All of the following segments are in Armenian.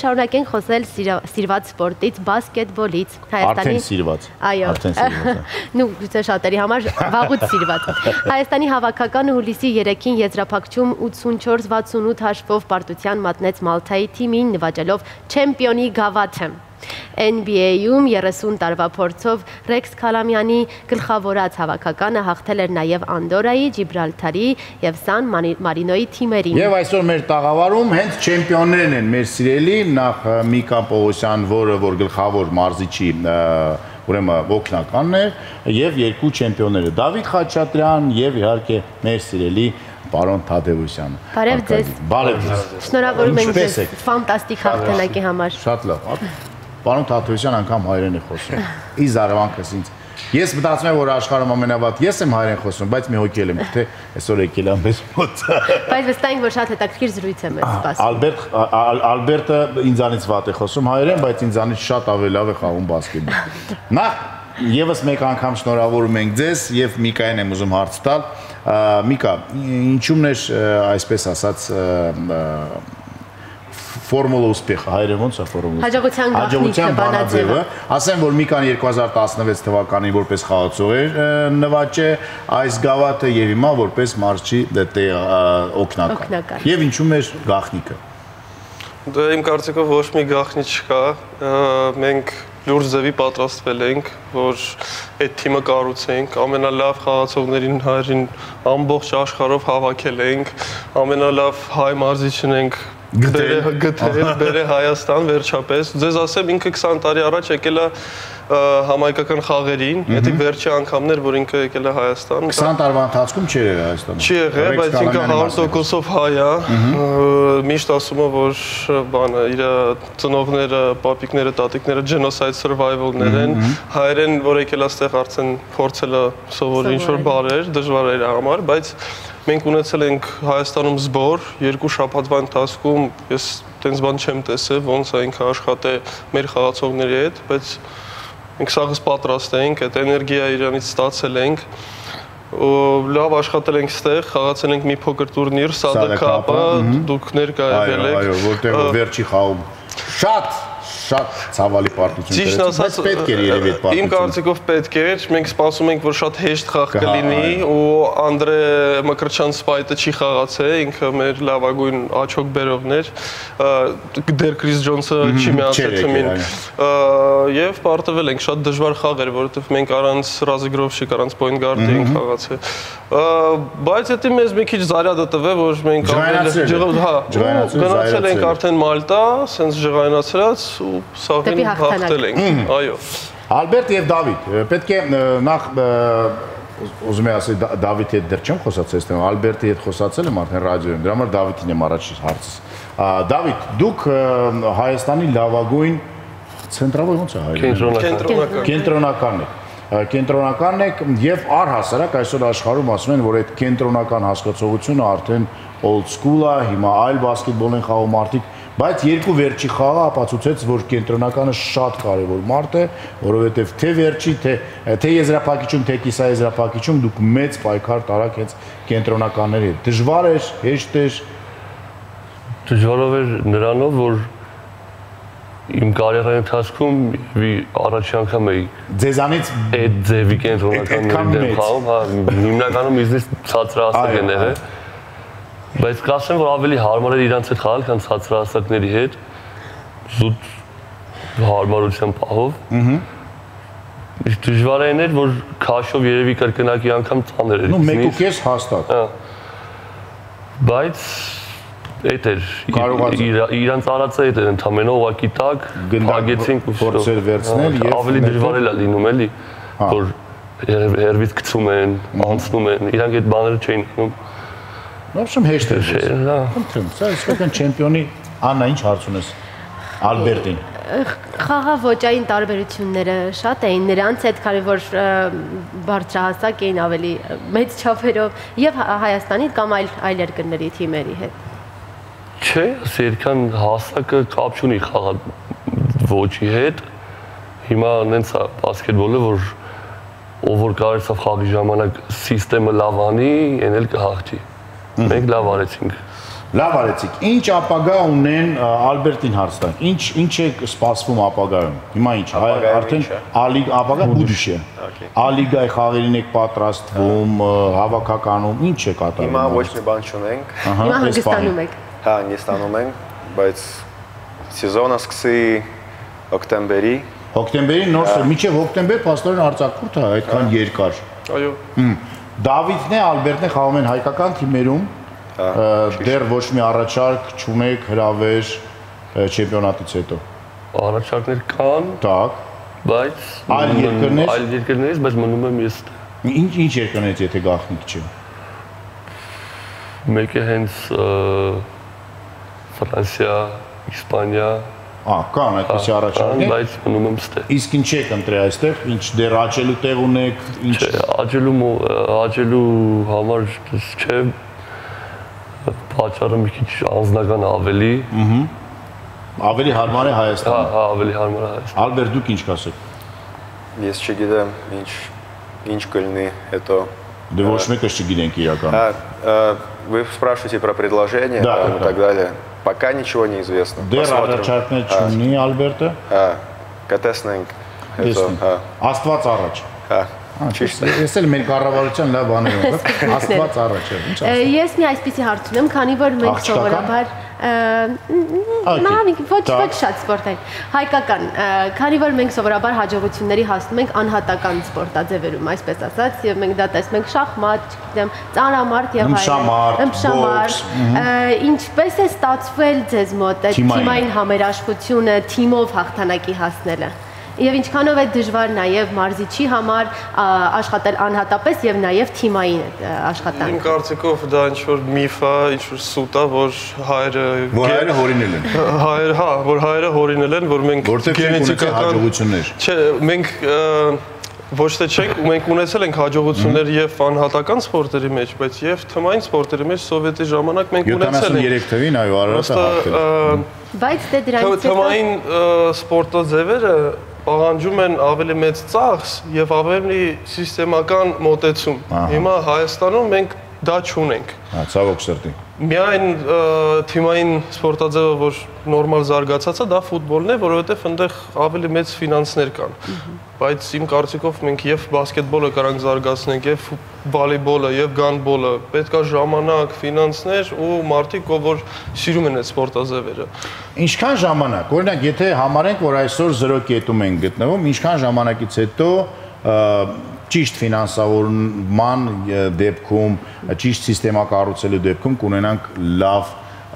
շարունակենք խոսել սիրված սպորտից, բասկետբոլից։ Արդեն սիրված։ Այո։ Նու գուցե շատերի համար վաղուց սիրված։ Հայաստանի հավաքականը հուլիսի 3-ին եզրափակչում 84-68 հաշվով պարտության մատնեց Մալթայի թիմին, նվաճելով չեմպիոնի գավաթը։ NBA-ում 30 տարվա փորձով Ռեքս Քալամյանի գլխավորած հավաքականը հաղթել էր նաև Անդորայի, Ջիբրալթարի եւ Սան Մարինոյի թիմերին։ Եվ այսօր մեր տաղավարում հենց չեմպիոններն են մեր սիրելի, նախ Միկա Պողոսյան, որ գլխավոր մարզիչի ուրեմն օգնականն է, եւ երկու չեմպիոնները Դավիթ Խաչատրյան եւ իհարկե մեր սիրելի Պարոն Թադևոսյանը։ Բարև ձեզ։ Բարև ձեզ։ Շնորհավորում ենք ձեզ ֆանտաստիկ հաղթանակի համար։ Շատ լավ։ Պարոն Թադևոսյան անգամ հայերեն է խոսում։ Ի զարմանքս ինձ։ Ես մտածում եմ, որ աշխարհում ամենավատ ես եմ հայերեն խոսում, բայց մի հոգի եմ, թե այսօր եկել եմ մեզ մոտ։ Բայց վստահ եմ, որ շատ հետաքրքիր զրույց է մեզ սպասում։ Ալբերտը ինձանից վատ է խոսում հայերեն, բայց ինձանից շատ ավելի լավ է խաղում բասկետբոլ։ Նախ եւս մեկ անգամ շնորհավորում ենք ձեզ եւ Միկային եմ ուզում հարց տալ։ Միկա, ինչու՞մն է այսպես ասած Ֆորմուլա ուспеха, հայերեն ոնց է ֆորմուլա։ Հաջողության բանաձևը։ Ասեմ, որ Միկան 2016 թվականին որպես խաղացող էր նվաճե այս գավաթը եւ հիմա որպես մարզչի օգնական։ Եվ ինչու՞ մեր գաղտնիքը։ Դա իմ կարծիքով ոչ մի գաղտնի չկա։ Մենք լուրջ ձևի պատրաստվել ենք, որ այդ թիմը կառուցենք, ամենալավ խաղացողներին հայերին ամբողջ աշխարհով հավաքել ենք, ամենալավ հայ մարզիչն ենք գտել Հայաստան վերջապես։ Ձեզ ասեմ, ինքը 20 տարի առաջ եկել է համայնքական խաղերին, դա վերջի անգամն էր, որ ինքը եկել է Հայաստան։ 20 տարվա ընթացքում չի եղել Հայաստանում։ Չի եղել, բայց ինքը 100%-ով հայ է։ Միշտ ասում է, որ բանը իր ծնողները, պապիկները, տատիկները genocide survival-ներ են։ Հայերեն, որ եկել է այստեղ արդեն փորձել է սովորել ինչ-որ բառեր, դժվար էր համար, բայց մենք ունեցել ենք Հայաստանում զբոր, 2 շաբաթվա ընթացքում ես տենց բան չեմ տեսել, ոնց է ինքը աշխատել մեր խաղացողների հետ, բայց մենք սաղս պատրաստ ենք, այդ էներգիա իրանից ստացել ենք, լավ աշխատել ենք ստեղ, խաղացել ենք մի փոքր տուրնիր, Սադա Քափը, դուք ներկայացել եք։ Այո, որտեղ վերջի խաղում շատ ցավալի պարտություն էր, բայց պետք էր երևի այդ պարտությունը։ Իմ կարծիքով պետք էր, մենք սպասում ենք, որ շատ հեշտ խաղ կլինի ու Անդրե Մկրտչյան-Սպայտը չի խաղացել, ինքը մեր լավագույն աչոք բերողն էր, դեր Քրիս Ջոնսը չի միացել թիմին։ Եվ պարտվել ենք, շատ դժվար խաղ էր, որովհետև մենք առանց Ռազիգրովշիկ, առանց պոինտ գարդի ենք խաղացել։ Բայց դա մեզ մի քիչ զարյադը տվե, որ մենք գնացել ենք արդեն Մալտա, սենց ջղայնացրած ու սաղին հաղթել ենք, այո։ Ալբերտ եւ Դավիթ, պետք է նախ ուզում եմ ասել Դավիթի հետ դեռ չեմ խոսացել, այստեղ Ալբերտի հետ խոսացել եմ արդեն ռադիոյում, դրա համար Դավիթին եմ առաջ հարցս։ Դավիթ, դուք Հայաստանի լավագույն ցենտրալը ոնց է հայերեն։ Կենտրոնականն եք եւ առհասարակ այսօր աշխարհում ասում են, որ այդ կենտրոնական հասկացողությունը արդեն old school է, հիմա այլ բասկետբոլ են խաղում մարդիկ, բայց երկու վերջի խաղը ապացուցեց, որ կենտրոնականը շատ կարևոր մարդ է, որովհետեւ թե վերջի, թե եզրափակիչում, թե կիսաեզրափակիչում դուք մեծ պայքար տարաք հենց կենտրոնականների հետ։ Դժվար էր, հեշտ էր։ Դժվարով էր նրանով, որ իմ կարիերայի ընթացքում առաջի անգամ էի ձեզանից այդ ձևի կենտրոնական դեմ խաղում, հիմնականում իզնից ցածրահասակ են եղել, բայց կասեմ, որ ավելի հարմար էր իրանց հետ խաղալ, քան ցածրահասակների հետ, զուտ հարմարության պահով։ Իսկ դժվարային էր, որ քաշով երևի կրկնակի անգամ ծանր էր։ 1.5 հաստատ։ Բայց այդ էր, իրանց արածը այդ էր, ընդամենը ուղղակի տակ, փակեցինք ու փորձեր վերցնել եւ ավելի դժվար էլ է լինում էլի, որ հերվից գցում են, անցնում են, իրանք այդ բաները չէին անում։ Նույնիսկ հեշտ էր։ Խնդրում, սա իսկական չեմպիոնի Աննա ինչ հարց ունես Ալբերտին։ Խաղավոճային տարբերությունները շատ էին, նրանց հետ կարևոր բարձրահասակ էին ավելի մեծ չափերով եւ Հայաստանի կամ այլ երկրների թիմերի հետ։ Չէ, այսքան հասակը կապ չունի խաղալ ոճի հետ։ Հիմա նենց է բասկետբոլը, որ ով որ կարողացավ խաղի ժամանակ սիստեմը լավ անի, այն էլ կհաղթի։ Մենք լավ արեցինք։ Լավ արեցիք։ Ինչ ապագա ունեն Ալբերտին հարց տանք։ Ինչ է սպասվում ապագայում։ Հիմա ինչ, արդեն ապագա բուդիշ է։ Ալիգայի խաղերին եք պատրաստվում, հավաքականում, ինչ է կատարվում։ Հիմա ոչ մի բան չունենք։ Հիմա հանգստանում եք։ Հա, հանգստանում ենք, բայց սեզոնը սկսի հոկտեմբերի։ Հոկտեմբերի նոր մինչև հոկտեմբեր փաստորեն արձակուրդ է այդքան երկար։ Այո։ Դավիթն է, Ալբերտն է խաղում են հայկական թիմերում։ Դեռ ոչ մի առաջարկ չունեք հրավեր չեմպիոնատից հետո։ Առաջարկներ կան, Так, բայց այլ երկրներից, բայց մնում եմ ես։ Ինչ երկրներից եթե գաղտնիք չի։ Մեկը հենց Ֆրանսիա, Իսպանիա, կան այդպիսի առաջարկներ, բայց մնում եմ ստե։ Իսկ ինչ եք ընտրել այստեղ, ինչ դեռ աճելու տեղ ունեք, ինչ աճելու համար չէ, պատճառը մի քիչ անձնական ավելի։ Ավելի հարմար է Հայաստանը։ Հա, ավելի հարմար է Հայաստանը։ Ալբերտ, դուք ինչ կասեք։ Ես չգիտեմ ինչ կլինի հետո։ Դե ոչ մեկը չգիտենք իրականում։ Вы спрашиваете про предложение и так далее. Пока ничего не известно. Դեռ առաջարկներ չունի Ալբերտը։ Կտեսնենք հետո։ Աստված առաջ։ Հա։ Ես էլ մեր կառավարության լավ բաներ ունեմ, Աստված առաջ է, ինչ ասեմ։ Ես մի այսպիսի հարց ունեմ, քանի որ մենք սովորաբար ոչ շատ սպորտային, հայկական, քանի որ մենք սովորաբար հաջողությունների հասնում ենք անհատական սպորտաձևերում, այսպես ասած, եւ մենք դա տեսնում ենք շախմատ, չգիտեմ, ծանրամարտ եւ ըմբշամարտ, ինչպես է ստացվել ձեզ մոտ այդ թիմային համերաշխությունը, թիմով հաղթանակի հասնելը։ Եվ ինչքանով է դժվար նաև մարզիչի համար աշխատել անհատապես եւ նաև թիմային աշխատանք։ Իմ կարծիքով դա ինչ-որ միֆ է, ինչ-որ սուտ է, որ հայերը հորինել են։ Որ հայերը հորինել են, որ մենք գենետիկական հաջողություններ։ Չէ, մենք ոչ թե չենք, մենք ունեցել ենք հաջողություններ եւ անհատական սպորտերի մեջ, բայց եւ թմային սպորտերի մեջ սովետի ժամանակ մենք ունեցել ենք 73 թվին, այո, Արարատը հաղթել։ Բայց դե դրանից հետո թմային սպորտաձևերը պահանջում են ավելի մեծ ծախս եւ ավելի սիստեմական մոտեցում։ Հիմա Հայաստանում մենք դա չունենք։ Ցավոք սրտի։ Միայն թիմային սպորտաձևը, որ նորմալ զարգացած է, դա ֆուտբոլն է, որովհետեւ այնտեղ ավելի մեծ ֆինանսներ կան։ Բայց իմ կարծիքով մենք եւ բասկետբոլը կարանք զարգացնենք, եւ վոլեյբոլը, եւ գանդբոլը, պետք է ժամանակ, ֆինանսներ ու մարդիկ, որ սիրում են այդ սպորտաձևերը։ Ինչքան ժամանակ, օրինակ, եթե համարենք, որ այսօր 0 կետում ենք գտնվում, ինչքան ժամանակից հետո ճիշտ ֆինանսավորման դեպքում, ճիշտ սիստեմա կառուցելու դեպքում կունենանք լավ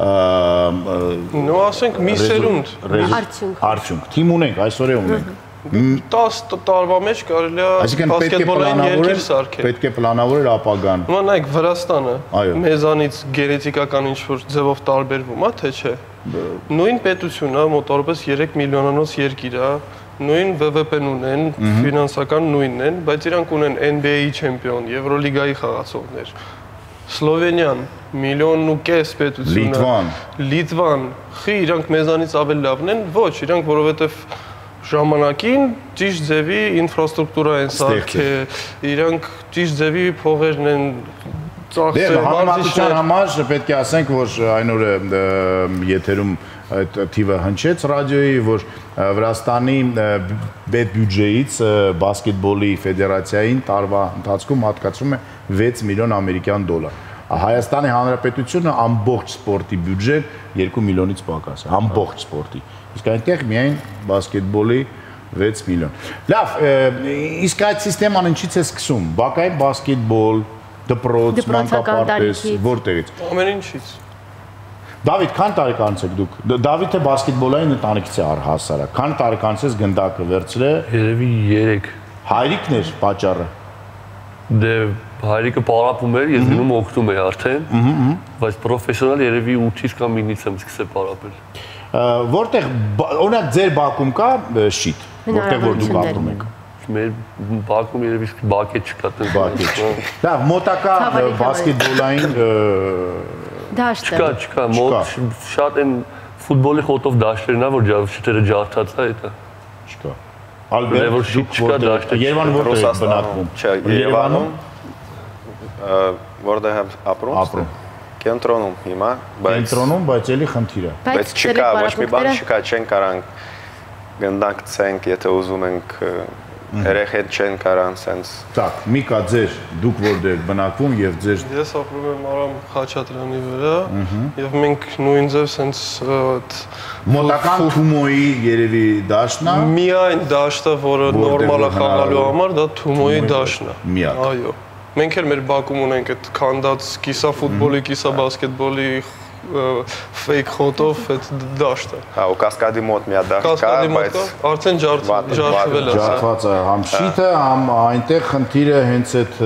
ասենք մի սերունդ արդյունք։ Թիմ ունենք, այսօր է ունենք։ 10 տարվա մեջ կարելի է բասկետբոլային երկիր սարքել։ Պետք է պլանավորել ապագան։ Հիմա նայեք Վրաստանը մեզանից գենետիկական ինչ-որ ձևով տարբերվում է, թե չէ։ Նույն պետությունը մոտավորապես 3 միլիոնանոց երկիր է, նույն ՎՎՊ-ն ունեն, ֆինանսական նույնն են, բայց իրանք ունեն NBA չեմպիոն, Եվրոլիգայի խաղացողներ։ Սլովենիան 1.5 միլիոն պետությունը, Լիտվան, իրանք մեզանից ավելի լավն են, ոչ, իրանք որովհետև ժամանակին ճիշտ ձևի ինֆրաստրուկտուրա են սարքել, իրանք ճիշտ ձևի փողերն են ծախսել, համապատասխան համար պետք է ասենք, որ այն օրը եթերում այդ թիվը հնչեց ռադիոյի, որ Վրաստանի բյուջեից բասկետբոլի ֆեդերացիային տարվա ընթացքում հատկացվում է 6 միլիոն ամերիկյան դոլար։ Հայաստանի Հանրապետությունը ամբողջ սպորտի բյուջեն 2 միլիոնից պակաս է, ամբողջ սպորտի։ Իսկ այնտեղ միայն բասկետբոլի 6 միլիոն։ Լավ, իսկ այդ սիստեման ինչից է սկսում։ Բակային բասկետբոլ, դպրոց, մանկապարտեզ, որտեղից։ Ամեն ինչից։ Դավիթ, քան տարեկանից եք դուք։ Դավիթը բասկետբոլային ընտանիքից է առհասարակ։ Քան տարեկանից ես գնդակը վերցրել։ Երևի 3։ Հայրիկն էր պատճառը։ Դե հայրիկը պարապում էր, ես գնում օգնում էի արդեն, բայց պրոֆեսիոնալ երևի 8-ից կամ 9-ից եմ սկսել պարապել։ Որտեղ օրինակ ձեր բակում կա շիտ, որտեղ որ դուք ապրում եք։ Մեր բակում երևի բակետ չկա, բակետ։ Լավ, մոտակա բասկետբոլային դաշտը։ Չկա, մոտ շատ են ֆուտբոլի խոտով դաշտերն է, որ շուտերը ջարդած է դա։ Չկա։ Ալբերտ, չկա դաշտը։ Երևանում որտեղ եք բնակվում։ Չէ, Երևանում որտեղ եմ ապրում։ Կենտրոնում հիմա, կենտրոնում, բայց էլի խնդիր է։ Բայց չկա, ոչ մի բան չկա, չեն կարան գնդանք ցենք, եթե ուզում ենք երեխեք չեն կարան սենց։ Так, Միկա, դուք որտեղ բնակվում եւ ձեր Ես ապրում եմ Արամ Խաչատրյանի վրա եւ մենք նույն ձև սենց մոտական Թումոյի երևի դաշնա։ Միայն դաշտը, որը նորմալ է խաղալու համար, դա Թումոյի դաշտն է։ Այո։ Մենք էլ մեր բակում ունենք այդ քանդած կիսա ֆուտբոլի, կիսա բասկետբոլի fake խոտով այդ դաշտը։ Հա, ու կասկադի մոտ մի հատ դաշտ կա, բայց արդեն ջարդվել է։ Ջարդված է համ շիթը, համ այնտեղ խնդիրը հենց այդ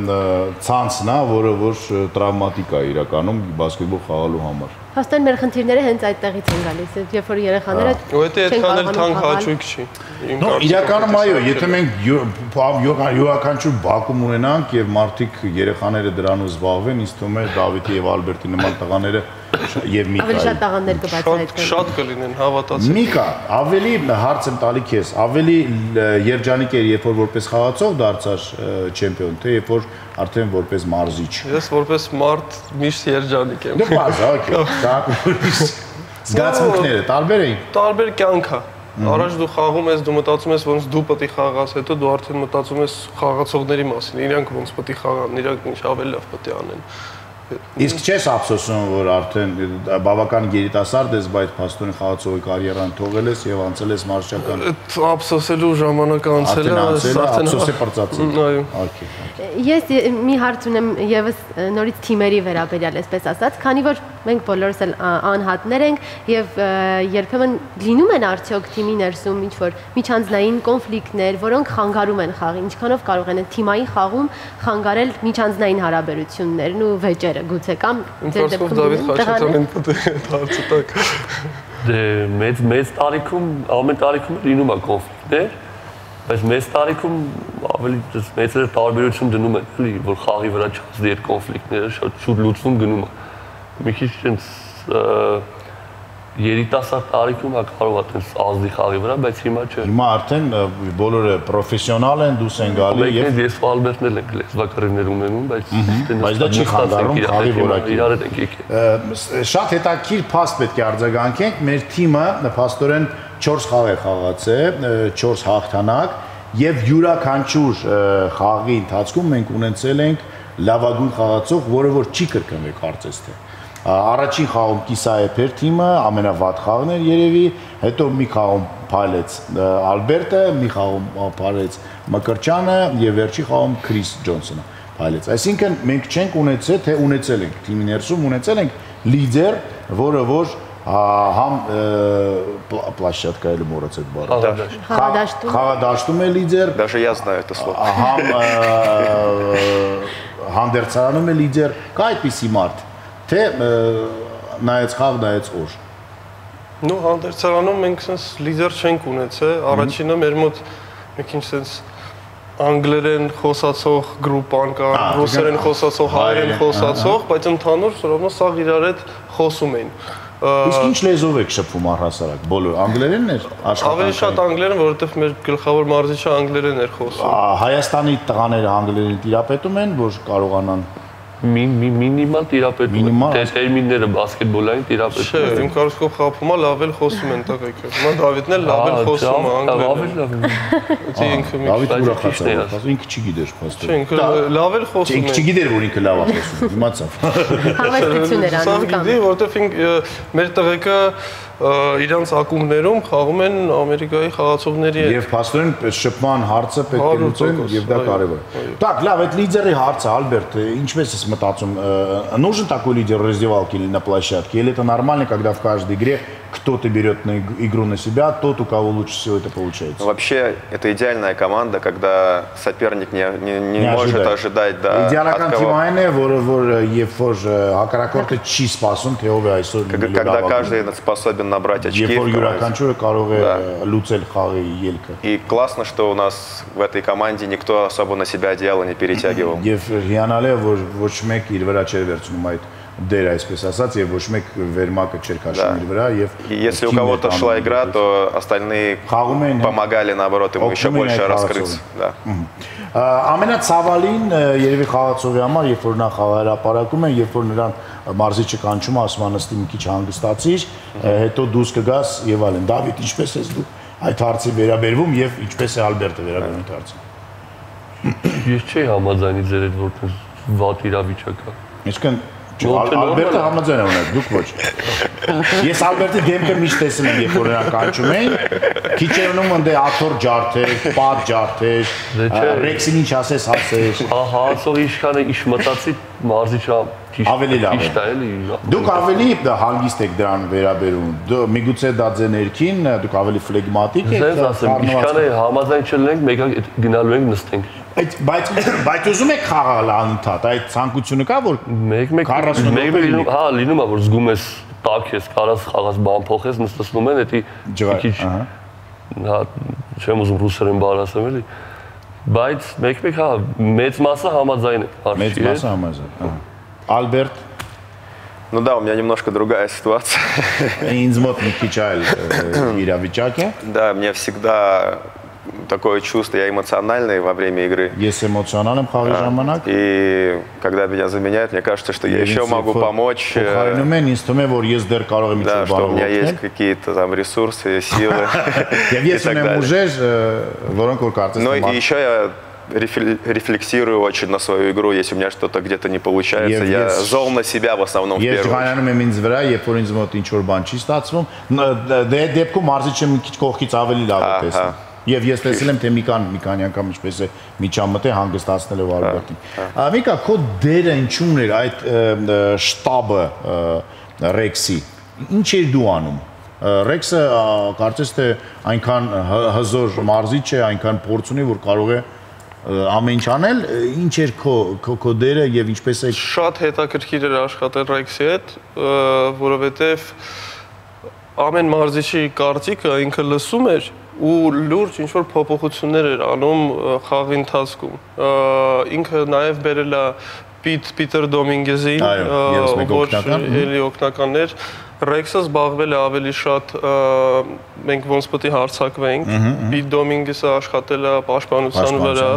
ցանցն է, որը որ տրավմատիկ է իրականում բասկետբոլ խաղալու համար։ Հաստատ մեր խնդիրները հենց այդտեղից են գալիս, երբ որ երեխաները ու դա այդքան էլ թանկ հաճույք չի։ No, իրականում այո, եթե մենք յուրաքանչյուր բակում ունենանք եւ մարդիկ երեխաները դրանով զբաղվեն, ինձ թվում է Դավիթի եւ Ալբերտի նման տղաները եւ Միկայի։ Ավելի շատ տղաներ կբացահայտվեն։ Շատ կլինեն, հավատացեք։ Միկա, ավելի հարց եմ տալի քեզ, ավելի երջանիկ էր, երբ որ որպես խաղացող դարձար չեմպիոն, թե երբ որ արդեն որպես մարզիչ։ Ես որպես մարդ միշտ երջանիկ եմ։ Դե բազ, օքեյ։ Զգացմունքները տարբեր էին։ Տարբեր կյանք է։ Առաջ դու խաղում ես, դու մտածում ես ոնց դու պետք է խաղաս, հետո դու արդեն մտածում ես խաղացողների մասին, իրանք ոնց պետք է խաղան, իրանք ինչ ավելի լավ պետք է անեն։ Իսկ չես ափսոսում, որ արդեն բավական երիտասարդ ես, բայց փաստորեն խաղացողի կարիերան թողել ես եւ անցել ես մարզչական։ Ափսոսելու ժամանակը անցել է, արդեն ափսոսը պրծացել։ Այո։ Okay։ Ես մի հարց ունեմ եւս նորից թիմերի վերաբերյալ, այսպես ասած, քանի որ մենք բոլորս էլ անհատներ ենք եւ երբեմն լինում են արդյոք թիմի ներսում ինչ որ միջանձնային կոնֆլիկտներ, որոնք խանգարում են խաղին, ինչքանով կարող են թիմային խաղում խանգարել միջանձնային հարաբերություններն ու վեճերը գուցե կամ ձեր դեպքում Դավիթ Խաչատրյանին պետք է հարցը տակ։ Դե մեծ տարիքում, ամեն տարիքում լինում է կոնֆլիկտներ, բայց մեծ տարիքում ավելի մեծ տարբերություն դնում են, էլի, որ խաղի վրա չածի այդ կոնֆլիկտները շատ շուտ լուծվում գնում է։ Մի քիչ այնց երիտասարդ տարիքում կարող է այդպես ազդի խաղի վրա, բայց հիմա չէ։ Հիմա արդեն բոլորը պրոֆեսիոնալ են, դուս են գալի եւ ես ու Ալբերտն էլ ենք լեզվակարգներ ունենում, բայց դա չի խանգարում խաղի որակին։ Իրար ենք եկել։ Շատ հետաքրքիր փաստ պետք է արձագանքենք, մեր թիմը փաստորեն 4 խաղ է խաղացել, 4 հաղթանակ եւ յուրաքանչյուր խաղի ընթացքում մենք ունեցել ենք լավագույն խաղացող, որը որ չի կրկնվել կարծես թե։ Առաջին խաղում Կիսայեփեր թիմը ամենավատ խաղն էր երևի, հետո մի խաղում փայլեց Ալբերտը, մի խաղում փայլեց Մկրտչյանը եւ վերջի խաղում Քրիս Ջոնսոնը փայլեց։ Այսինքն մենք չենք ունեցել, թե ունեցել ենք թիմի ներսում ունեցել ենք լիդեր, որը որ համ площадка или մոռացեք բառը։ Խաղադաշտում է լիդեր։ Даже я знаю это слово։ Համ հանդերձարանում է լիդեր, կա այդպիսի մարդ, թե նայեց խաղ, նայեց օր։ Ну, հանդերձարանում մենք sense լիդեր չենք ունեցել, առաջինը մեր մոտ մեկ ինչ sense անգլերեն խոսացող գրուպան կա, ռուսերեն խոսացող, հայերեն խոսացող, բայց ընդհանուր все равно սաղ իրար հետ խոսում էին։ Իսկ ինչ լեզվով եք շփվում առհասարակ, բոլոր անգլերենն էր աշխատանքը։ Ավելի շատ անգլերեն, որովհետև մեր գլխավոր մարզիչը անգլերեն էր խոսում։ Հայաստանի տղաները անգլերեն տիրապետում են, որ կարողանան մինիմալ տիրապետում են, տերմինները բասկետբոլային տիրապետում են։ Չէ, իմ կարծիքով խափումա լավ էլ խոսում են տղեկը։ Հիմա Դավիթն էլ լավ էլ խոսում է անգլերեն։ Դա ինքը մի Դավիթ ուրախացավ, ինքը չգիտեր փաստորեն։ Չէ, ինքը լավ էլ խոսում է։ Ինքը չգիտեր, որ ինքը լավ է խոսում, իմացավ։ Հավաստություն էր անում կամ։ Գիտի, որովհետև մեր տղեկը իրանց ակումբներում խաղում են Ամերիկայի խաղացողների հետ։ Եվ փաստորեն շփման հարցը պետք է լուծեն եւ դա կարեւոր է։ Так, լավ, այդ լիդերի հարցը, Ալբերտ, ինչպես ես մտածում, нужен такой лидер раздевалки или на площадке? Или это нормально, когда в каждой игре кто-то берет игру на себя, тот, у кого лучше всего это получается? Вообще, это идеальная команда, когда соперник не может ожидать, да, идеальная команда, когда каждый способен набрать очки. И классно, что у нас в этой команде никто особо на себя одеяло не перетягивал. դեր, այսպես ասած, եւ ոչ մեկ վերմակը չէր քաշում իր вրա եւ если у кого-то шла игра, то остальные помогали наоборот ему еще больше раскрыться, да. Ամենացավալին երևի խաղացողի համար, երբ որ նա խաղահրապարակում է, երբ որ նրան մարզիչը կանչում է, ասում է նստի մի քիչ հանգստացիր, հետո դուրս կգաս եւ այլն։ Դավիթ, ինչպես ես դու այդ հարցի վերաբերվում եւ ինչպես է Ալբերտը վերաբերվում այդ հարցին։ Ես չի համաձայնի ձեր այդ որտեղ վատ իրավիճակ է։ Այսինքն Ալբերտը համաձայն է ունեցել, դուք ոչ։ Ես Ալբերտի դեմքը միշտ տեսել եմ, երբ որ նրան կանչում էին, քիչ երնում ընդ աթոռ ջարդեր, պատ ջարդեր, Ռեքսին ինչ ասես ասես։ Ահա, ասող ինչքան է իշ մտածի մարզիչը ավելի լավ է։ Դուք ավելի հանգիստ եք դրան վերաբերում։ Միգուցե դա ձեր ներքին, դուք ավելի ֆլեգմատիկ եք։ Ձեզ ասեմ, ինչքան է համաձայն չլինենք, մեկը գնալու ենք նստենք։ Բայց ուզում եք խաղալ անընդհատ, այդ ցանկությունը կա, որ մեկ հա լինում է, որ զգում ես տակ ես, կարաս խաղաս բան փոխես, նստում են, դա քիչ հա չեմ ուզում ռուսերեն բառ ասեմ էլի, բայց մեկ հա մեծ մասը համաձայն է։ Մեծ մասը համաձայն։ Ալբերտ. Ну да, у меня немножко другая ситуация. Да, мне всегда такое чувство, я эмоциональный во время игры. И когда меня заменяют, мне кажется, что я еще могу помочь. Да, что у меня есть какие-то там ресурсы, силы и так далее. Ну и еще я рефлексирую очень на свою игру, если у меня что-то где-то не получается, я зол на себя в основном в первую очередь. Եվ ես տեսել եմ թե մի քանի անգամ ինչպես է միջամտե հանգստացնել է Ալբերտին։ Միկա, քո դերը ինչու՞ն էր այդ շտաբը Ռեքսի։ Ինչ էր դու անում։ Ռեքսը կարծես թե այնքան հզոր մարզիչ է, այնքան փորձ ունի, որ կարող է ամեն ինչ անել, ինչ էր քո դերը եւ ինչպես է։ Շատ հետաքրքիր էր աշխատել Ռեքսի հետ, որովհետեւ ամեն մարզիչի կարծիքը ինքը լսում էր ու լուրջ ինչ-որ փոփոխություններ էր անում խաղի ընթացքում։ Ինքը նաև բերել է Պիտեր Դոմինգեզին, որ էլի օգնական էր։ Ռեքսը զբաղվել է ավելի շատ մենք ոնց պետք է հարցակվենք։ Պիտ Դոմինգեսը աշխատել է պաշտպանության վրա։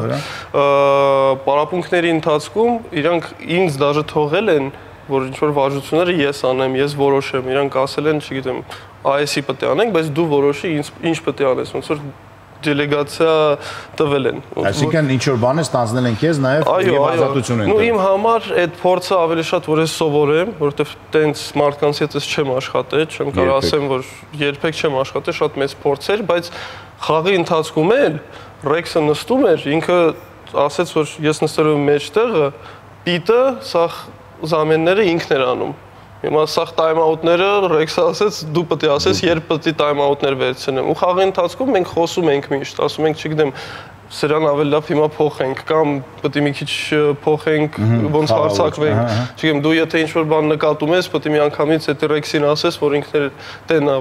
Պարապմունքների ընթացքում իրանք ինձ դաժե թողել են, որ ինչ-որ վարժությունները ես անեմ, ես որոշեմ, իրանք ասել են, չգիտեմ, այս-ի պետք է անենք, բայց դու որոշի ինչ պետք է անես, ոնց որ դելեգացիա տվել են։ Այսինքն ինչ որ բան է ստանձնել են քեզ նաև եւ ազատություն են։ Ու իմ համար այդ փորձը ավելի շատ որ ես սովորեմ, որովհետեւ տենց մարդկանց հետ ես չեմ աշխատել, չեմ կարող ասեմ, որ երբեք չեմ աշխատել, շատ մեծ փորձ էր, բայց խաղի ընթացքում էլ Ռեքսը նստում էր, ինքը ասեց, որ ես նստելու եմ մեջտեղը, Պիտը սա զամենները ինքն էր անում։ Հիմա սա տայմ-աուտները Ռեքսը ասեց, դու պետք է ասես, երբ պետք է տայմ-աուտներ վերցնեմ։ Ու խաղի ընթացքում մենք խոսում ենք միշտ, ասում ենք, չգիտեմ, սրան ավելի լավ հիմա փոխենք կամ պետք է մի քիչ փոխենք, ոնց հարցակվենք։ Չգիտեմ, դու եթե ինչ-որ բան նկատում ես, պետք է մի անգամից այդ Ռեքսին ասես, որ ինքն էլ տենա,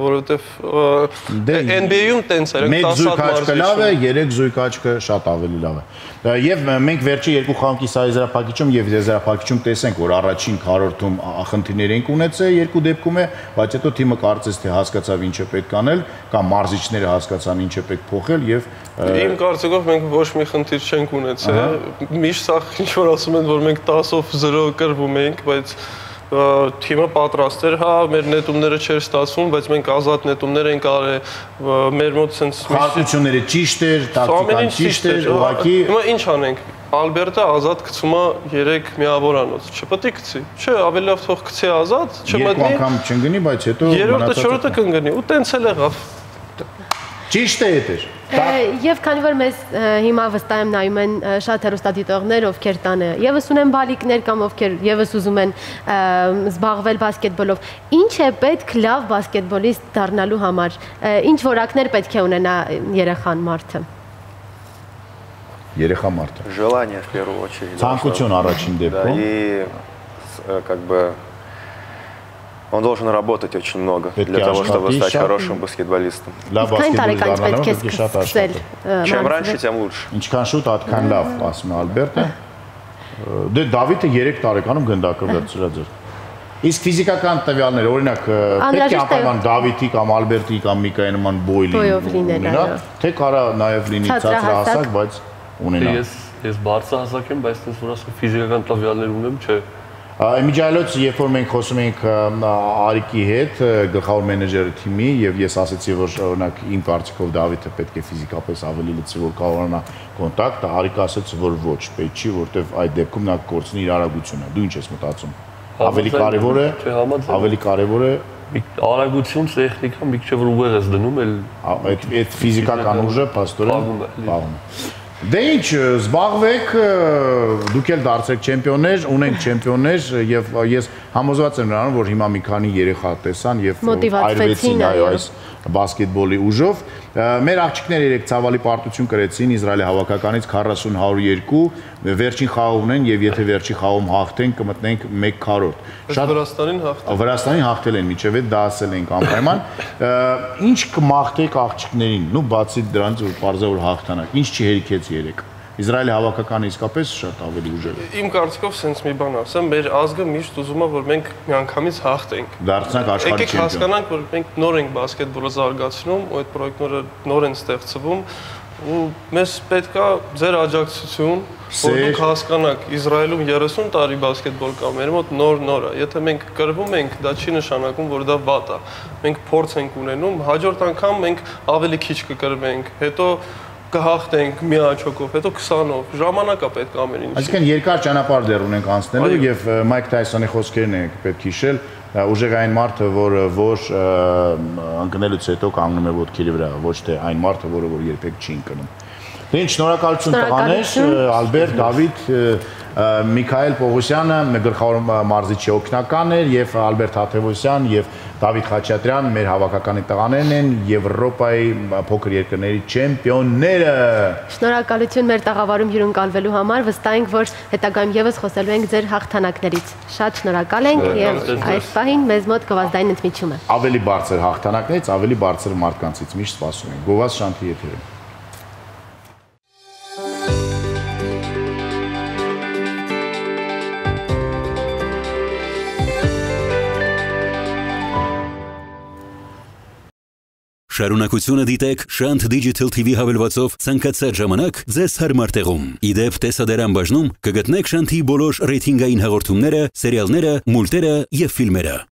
որովհետև NBA-ում տենց էր, 10 հատ մարզիչ։ Լավ է, 3 զույգ աչքը շատ ավելի լավ է։ Եվ մենք վերջի երկու խաղի սայզերապակիչում եւ եզերապակիչում տեսենք, որ առաջին քառորդում խնդիրներ ենք ունեցել երկու դեպքում է, բայց հետո թիմը կարծես թե հասկացավ ինչ է պետք անել, կամ մարզիչները հասկացան ինչ է պետք փոխել եւ իմ կարծիքով մենք ոչ մի խնդիր չենք ունեցել։ Միշտ սա ինչ որ ասում են, որ մենք 10-ով 0 կրվում ենք, բայց թիմը պատրաստ էր, հա, մեր նետումները չէր ստացվում, բայց մենք ազատ նետումներ ենք արել, մեր մոտ sense խաղացությունները ճիշտ էր, տակտիկան ճիշտ էր, ուղղակի հիմա ինչ անենք։ Ալբերտը ազատ գցում է 3 միավորանոց, չպետք է գցի։ Չէ, ավելի լավ թող գցի ազատ, չմտնի։ Երկու անգամ չընկնի, բայց հետո երրորդը չորրորդը կընկնի, ու տենց էլ եղավ։ Ճիշտ է դա։ Եվ քանի որ մեզ հիմա վստահ եմ նայում են շատ հեռուստադիտողներ, ովքեր տանը եւս ունեն բալիկներ կամ ովքեր եւս ուզում են զբաղվել բասկետբոլով, ինչ է պետք լավ բասկետբոլիստ դառնալու համար, ինչ որակներ պետք է ունենա երեխան մարդը։ Երեխա մարդը։ Желание в первую очередь. Ցանկություն առաջին դեպքում։ И как бы он должен работать очень много для того, чтобы стать хорошим баскетболистом. Чем раньше, тем лучше. Ինչքան շուտ, այդքան լավ, ասում է Ալբերտը։ Դե Դավիթը 3 տարեկանում գնդակը վերցրած էր։ Իսկ ֆիզիկական տվյալները, օրինակ, պետք է անպայման Դավիթի կամ Ալբերտի կամ Միկայի նման բոյ լինի, թե կարա նաև լինի ցածրահասակ, բայց ունենա։ Ես բարձրահասակ եմ, բայց դες որ ասեմ ֆիզիկական տվյալներ ունեմ, չէ։ Միջայլոց, երբ որ մենք խոսում ենք Արիկի հետ, գլխավոր մենեջերը թիմի, եւ ես ասացի, որ օրինակ իմ կարծիքով Դավիթը պետք է ֆիզիկապես ավելի լցի, որ կարողանա կոնտակտը, Արիկը ասաց, որ ոչ, պետք չի, որտեվ այդ դեպքում նա կորցնի իր արագությունը։ Դու ինչ ես մտածում։ Ավելի կարևոր է արագություն, տեխնիկա, մի քիչ որ ուղեղ ես դնում, այդ ֆիզիկական ուժը փաստորեն պահում է։ Դե ինչ, զբաղվեք, դուք էլ դարձեք չեմպիոններ, ունենք չեմպիոններ եւ ես համոզված եմ նրանով, որ հիմա մի քանի երեխա տեսան եւ այրվեցին այս բասկետբոլի ուժով։ Մեր աղջիկները երեք ցավալի պարտություն կրեցին Իսրայելի հավաքականից 40-102, վերջին խաղը ունեն եւ եթե վերջի խաղում հաղթեն կմտնենք 1/4։ Շատ Վրաստանին հաղթել են միջև այդ դա ասել ենք անպայման։ Ինչ կմաղթեք աղջիկներին, նու բացի դրանից որ պարզա որ հաղթանակ, ինչ չհերիքեց երեք։ Իսրայելի հավաքականը իսկապես շատ ավելի ուժեղ է։ Իմ կարծիքով sense մի բան ասեմ, մեր ազգը միշտ ուզում է որ մենք միանգամից հաղթենք։ Դարձնանք աշխարհի չեմպիոն։ Եկեք հասկանանք որ մենք նոր ենք բասկետբոլը զարգացնում, ու այդ պրոյեկտները նոր են ստեղծվում, ու մեզ պետքա ձեր աջակցություն, որ դուք հասկանաք Իսրայելում 30 տարի բասկետբոլ կա, մեր մոտ նոր է։ Եթե մենք կրվում ենք, դա չի նշանակում որ դա վատ է։ Մենք փորձ ենք ունենում, հաջորդ անգամ մենք ավելի քիչ կկրվենք, հետո կհաղթենք մի աչոկով, հետո 20-ով, ժամանակա պետք է ամեն ինչ։ Այսինքն երկար ճանապարհ դեռ ունենք անցնելու եւ Մայք Թայսոնի խոսքերն է պետք հիշել, ուժեղ այն մարդը, որ ընկնելուց հետո կանգնում է ոտքի վրա, ոչ թե այն մարդը, որը որ երբեք չի ընկնում։ Դե ինչ, շնորհակալություն տղաներ, Ալբերտ, Դավիթ, Միքայել Պողոսյանը, գլխավոր մարզիչի օգնականն էր եւ Ալբերտ Հաթևոսյան եւ Դավիթ Խաչատրյան, մեր հավաքականի տղաներն են, Եվրոպայի փոքր երկրների չեմպիոնները։ Շնորհակալություն մեր տաղավարում հյուրընկալվելու համար, վստահ ենք, որ հետագայում եւս խոսելու ենք ձեր հաղթանակներից։ Շատ շնորհակալ ենք եւ այս պահին մեզ մոտ գովազդային ընդմիջում է։ Ավելի բարձր հաղթանակներից, ավելի բարձր մարդկանցից միշտ սպասում ենք։ Գովազդ Շանթի եթերը։ Շարունակությունը դիտեք Շանթ Digital TV հավելվածով ցանկացած ժամանակ ձեզ հարմար տեղում։ Իդեպ տեսադարան բաժնում կգտնեք Շանթի բոլոր ռեյթինգային հաղորդումները, սերիալները, մուլտերը եւ ֆիլմերը։